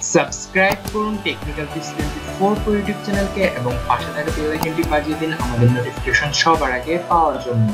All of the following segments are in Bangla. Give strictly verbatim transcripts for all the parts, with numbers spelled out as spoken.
সাবস্ক্রাইব করুন টেকনিক্যাল টিপস চব্বিশ ইউটিউব চ্যানেলকে এবং পাশে থাকা বেল আইকনটি বাজিয়ে দিন আমাদের নোটিফিকেশন সবার আগে পাওয়ার জন্য।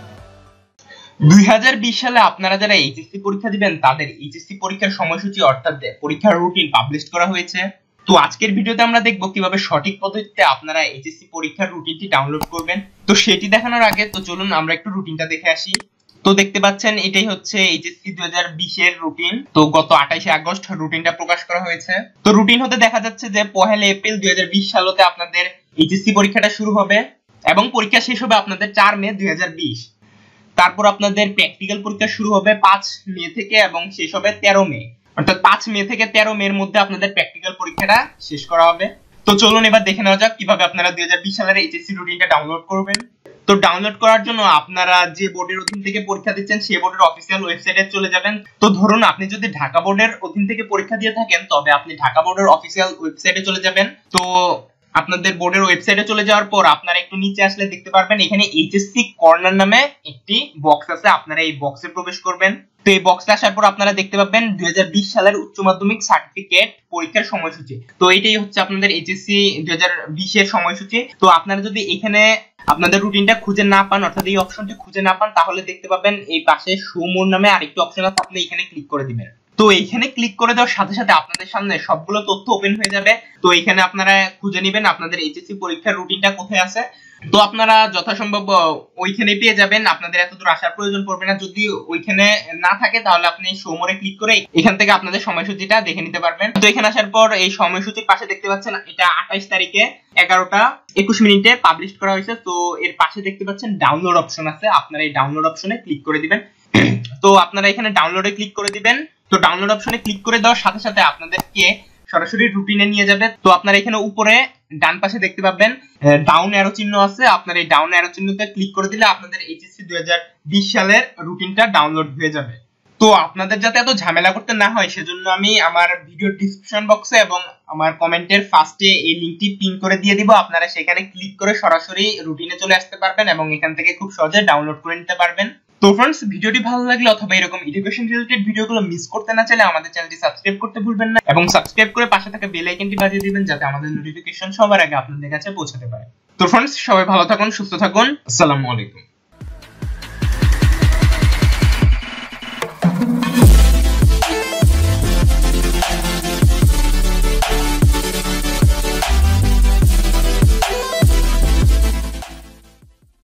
দুই হাজার বিশ সালে আপনারা যারা এইচএসসি পরীক্ষা দিবেন তাদের এইচএসসি পরীক্ষার সময়সূচি অর্থাৎ পরীক্ষার রুটিন পাবলিশ করা হয়েছে। তো আজকের ভিডিওতে আমরা দেখব কিভাবে সঠিক পদ্ধতিতে আপনারা এইচএসসি পরীক্ষার রুটিনটি ডাউনলোড করবেন। তো সেটি দেখানোর আগে তো চলুন আমরা একটু রুটিনটা দেখে আসি। তো দেখতে পাচ্ছেন এটাই হচ্ছে এইচএসসি দুই হাজার বিশ এর রুটিন। তো গত আঠাশে আগস্ট রুটিনটা প্রকাশ করা হয়েছে। তো রুটিন হতে দেখা যাচ্ছে যে পহেলা এপ্রিল দুই হাজার বিশ সালতে আপনাদের এইচএসসি পরীক্ষাটা শুরু হবে এবং পরীক্ষা শেষ হবে আপনাদের চার মে দুই হাজার বিশ। তারপর আপনাদের প্র্যাকটিক্যাল পরীক্ষা শুরু হবে পাঁচ মে থেকে এবং শেষ হবে তেরো মে, অর্থাৎ পাঁচ মে থেকে তেরো মে এর মধ্যে আপনাদের প্র্যাকটিক্যাল পরীক্ষাটা শেষ করা হবে। তো চলুন এবার দেখে নেওয়া যাক কিভাবে আপনারা দুই হাজার বিশ সালের এইচএসসি রুটিনটা ডাউনলোড করবেন। তো ডাউনলোড করার জন্য আপনারা যে বোর্ডের অধীন থেকে পরীক্ষা দিচ্ছেন সেই বোর্ডের অফিসিয়াল ওয়েবসাইটে চলে যাবেন। তো ধরুন আপনি যদি ঢাকা বোর্ডের অধীন থেকে পরীক্ষা দিয়ে থাকেন তবে আপনি ঢাকা বোর্ডের অফিসিয়াল ওয়েবসাইটে চলে যাবেন। তো আপনাদের বোর্ডের ওয়েবসাইটে চলে যাওয়ার পর আপনারা একটু নিচে আসলে দেখতে পারবেন এখানে এইচএসসি কর্নার নামে একটি বক্স আছে, আপনারা এই বক্সে প্রবেশ করবেন। তো এই বক্সে আসার পর আপনারা দেখতে পাবেন দুই হাজার বিশ সালের উচ্চ মাধ্যমিক সার্টিফিকেট পরীক্ষার সময়সূচি। তো এটাই হচ্ছে আপনাদের এইচএসসি দুই হাজার বিশ এর সময়সূচি। তো আপনারা যদি এখানে আপনাদের রুটিনটা খুঁজে না পান অর্থাৎ এই অপশনটি খুঁজে না পান তাহলে দেখতে পাবেন এই পাশে শো মোর নামে আরেকটি অপশন আছে, আপনি এখানে ক্লিক করে দিবেন। তো এইখানে ক্লিক করে দেওয়ার সাথে সাথে আপনাদের সামনে সবগুলো তথ্য ওপেন হয়ে যাবে। তো এখানে আপনারা খুঁজে নেবেন আপনাদের এইচএসসি পরীক্ষার রুটিনটা কোথায় আছে। তো আপনারা যথাসম্ভব ওইখানে পেয়ে যাবেন, আপনাদের এত দূর আসার প্রয়োজন পড়বে না। যদি ওইখানে না থাকে তাহলে আপনি শো মোরে ক্লিক করে এখান থেকে আপনাদের সময়সূচিটা দেখে নিতে পারবেন। তো এখানে আসার পর এই সময়সূচির পাশে দেখতে পাচ্ছেন এটা আঠাইশ তারিখে এগারোটা একুশ মিনিটে পাবলিশ করা হয়েছে। তো এর পাশে দেখতে পাচ্ছেন ডাউনলোড অপশন আছে, আপনারা এই ডাউনলোড অপশনে ক্লিক করে দিবেন। তো আপনারা এখানে ডাউনলোডে ক্লিক করে দিবেন। তো ডাউনলোড অপশনে ক্লিক করে দেওয়ার সাথে সাথে আপনাদেরকে সরাসরি রুটিনে নিয়ে যাবে। তো আপনারা এখানে উপরে ডান পাশে দেখতে পাবেন ডাউন অ্যারো চিহ্ন আছে, আপনারা এই ডাউন অ্যারো চিহ্নতে ক্লিক করে দিলে আপনাদের এইচএসসি দুই হাজার বিশ সালের রুটিনটা ডাউনলোড হয়ে যাবে। তো আপনাদের যাতে এত ঝামেলা করতে না হয় সেজন্য আমি আমার ভিডিও ডেসক্রিপশন বক্সে এবং আমার কমেন্টের ফার্স্টে এই লিংকটি পিন করে দিয়ে দিব, আপনারা সেখানে ক্লিক করে সরাসরি রুটিনে চলে আসতে পারবেন এবং এখান থেকে খুব সহজে ডাউনলোড করে নিতে পারবেন। তো फ्रेंड्स ভিডিওটি ভালো লাগলে অথবা এরকম এডুকেশন রিলেটেড ভিডিওগুলো মিস করতে না চাইলে আমাদের চ্যানেলটি সাবস্ক্রাইব করতে ভুলবেন না এবং সাবস্ক্রাইব করে পাশে থাকা বেল আইকনটি বাজিয়ে দিবেন যাতে আমাদের নোটিফিকেশন সবার আগে আপনাদের কাছে পৌঁছাতে পারে। তো फ्रेंड्स সবাই ভালো থাকুন, সুস্থ থাকুন, আসসালামু আলাইকুম।